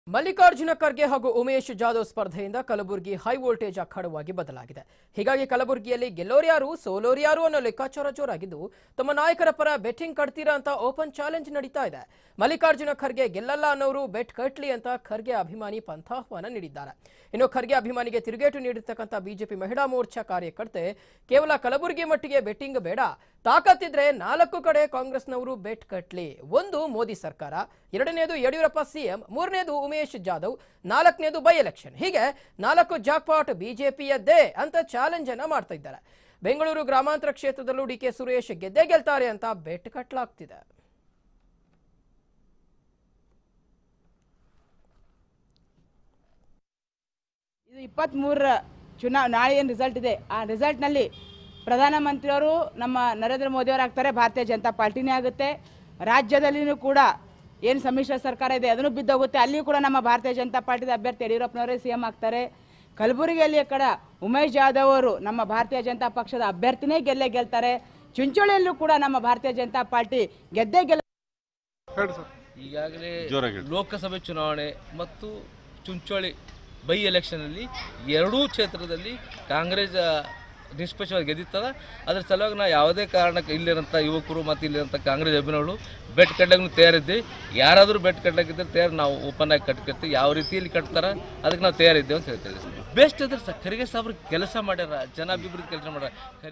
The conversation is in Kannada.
ಮಲ್ಲಿಕಾರ್ಜುನ ಖರ್ಗೆ ಹಾಗೂ ಉಮೇಶ್ ಜಾಧವ್ ಸ್ಪರ್ಧೆಯಿಂದ ಕಲಬುರಗಿ ಹೈ ವೋಲ್ಟೇಜ್ ಅಖಾಡವಾಗಿ ಬದಲಾಗಿದೆ. ಹೀಗಾಗಿ ಕಲಬುರಗಿಯಲ್ಲಿ ಗೆಲ್ಲೋರ್ಯಾರು ಸೋಲೋರ್ಯಾರು ಅನ್ನೋ ಲೆಕ್ಕಾಚಾರ ಜೋರಾಗಿದ್ದು ತಮ್ಮ ನಾಯಕರ ಪರ ಬೆಟ್ಟಿಂಗ್ ಕಟ್ತೀರಾ ಅಂತ ಓಪನ್ ಚಾಲೆಂಜ್ ನಡೀತಾ ಇದೆ. ಮಲ್ಲಿಕಾರ್ಜುನ ಖರ್ಗೆ ಗೆಲ್ಲಲ್ಲ ಅನ್ನೋರು ಬೆಟ್ ಕಟ್ಲಿ ಅಂತ ಖರ್ಗೆ ಅಭಿಮಾನಿ ಪಂಥಾಹ್ವಾನ ನೀಡಿದ್ದಾರೆ. ಇನ್ನು ಖರ್ಗೆ ಅಭಿಮಾನಿಗೆ ತಿರುಗೇಟು ನೀಡಿರ್ತಕ್ಕಂಥ ಬಿಜೆಪಿ ಮಹಿಳಾ ಮೋರ್ಚಾ ಕಾರ್ಯಕರ್ತೆ ಕೇವಲ ಕಲಬುರಗಿ ಮಟ್ಟಿಗೆ ಬೆಟ್ಟಿಂಗ್ ಬೇಡ, ತಾಕತ್ತಿದ್ರೆ 4 ಕಡೆ ಕಾಂಗ್ರೆಸ್ನವರು ಬೆಟ್ ಕಟ್ಲಿ. 1 ಮೋದಿ ಸರ್ಕಾರ, 2ನೇದು ಯಡಿಯೂರಪ್ಪ ಸಿಎಂ, 3ನೇದು ಉಮೇಶ್ ಜಾಧವ್, 4ನೇದು ಬೈ ಎಲೆಕ್ಷನ್. ಹೀಗೆ 4 ಜಾಕ್ಪಾಟ್ ಬಿಜೆಪಿಯದ್ದೇ ಅಂತ ಚಾಲೆಂಜ್ ಅನ್ನ ಮಾಡ್ತಾ ಇದ್ದಾರೆ. ಬೆಂಗಳೂರು ಗ್ರಾಮಾಂತರ ಕ್ಷೇತ್ರದಲ್ಲೂ ಡಿಕೆ ಸುರೇಶ್ ಗೆದ್ದೇ ಗೆಲ್ತಾರೆ ಅಂತ ಬೆಟ್ ಕಟ್ಟಲಾಗ್ತಿದೆ. ಇದು 23 ನಾಳೆ ಏನು ರಿಸಲ್ಟ್ ಇದೆ, ಆ ರಿಸಲ್ಟ್ನಲ್ಲಿ ಪ್ರಧಾನಮಂತ್ರಿಯವರು ನಮ್ಮ ನರೇಂದ್ರ ಮೋದಿಯವರು ಆಗ್ತಾರೆ, ಭಾರತೀಯ ಜನತಾ ಪಾರ್ಟಿನೇ ಆಗುತ್ತೆ. ರಾಜ್ಯದಲ್ಲಿಯೂ ಕೂಡ ಏನು ಸಮ್ಮಿಶ್ರ ಸರ್ಕಾರ ಇದೆ ಅದನ್ನು ಬಿದ್ದೋಗುತ್ತೆ, ಅಲ್ಲಿಯೂ ಕೂಡ ನಮ್ಮ ಭಾರತೀಯ ಜನತಾ ಪಾರ್ಟಿದ ಅಭ್ಯರ್ಥಿ ಯಡಿಯೂರಪ್ಪನವರೇ ಸಿಎಂ ಆಗ್ತಾರೆ. ಕಲಬುರಗಿಯಲ್ಲಿ ಕಡೆ ಉಮೇಶ್ ಜಾಧವ್ ಅವರು ನಮ್ಮ ಭಾರತೀಯ ಜನತಾ ಪಕ್ಷದ ಅಭ್ಯರ್ಥಿನೇ ಗೆಲ್ತಾರೆ. ಚುಂಚೋಳಿಯಲ್ಲೂ ಕೂಡ ನಮ್ಮ ಭಾರತೀಯ ಜನತಾ ಪಾರ್ಟಿ ಗೆದ್ದೇ ಈಗಾಗಲೇ ಲೋಕಸಭೆ ಚುನಾವಣೆ ಮತ್ತು ಚುಂಚೋಳಿ ಬೈ ಎಲೆಕ್ಷನಲ್ಲಿ ಎರಡೂ ಕ್ಷೇತ್ರದಲ್ಲಿ ಕಾಂಗ್ರೆಸ್ ನಿಷ್ಪಕ್ಷವಾಗಿ ಗೆದ್ದಿತ್ತದ. ಅದ್ರ ಸಲುವಾಗಿ ನಾವು ಯಾವುದೇ ಕಾರಣಕ್ಕೆ ಇಲ್ಲಿರೋಂಥ ಯುವಕರು ಮತ್ತು ಇಲ್ಲಿರೋಂಥ ಕಾಂಗ್ರೆಸ್ ಅಭಿನವರು ಬೆಟ್ ಕಟ್ಟಕ್ಕೆ ತಯಾರಿದ್ದೀವಿ. ಯಾರಾದರೂ ಬೆಟ್ ಕಟ್ಟಕ್ಕಿದ್ರೆ ತಯಾರು, ನಾವು ಓಪನ್ ಆಗಿ ಕಟ್ಕೊಳ್ತೀವಿ. ಯಾವ ರೀತಿಯಲ್ಲಿ ಕಟ್ತಾರೆ ಅದಕ್ಕೆ ನಾವು ತಯಾರಿದ್ದೇವೆ ಅಂತ ಹೇಳ್ತೀವಿ. ಬೆಸ್ಟ್ ಅದ್ರ ಸರ್, ಖರ್ಗೆ ಸಾಬ್ರು ಕೆಲಸ ಮಾಡ್ಯಾರ, ಜನಾಭಿವೃದ್ಧಿ ಕೆಲಸ ಮಾಡ್ಯಾರ.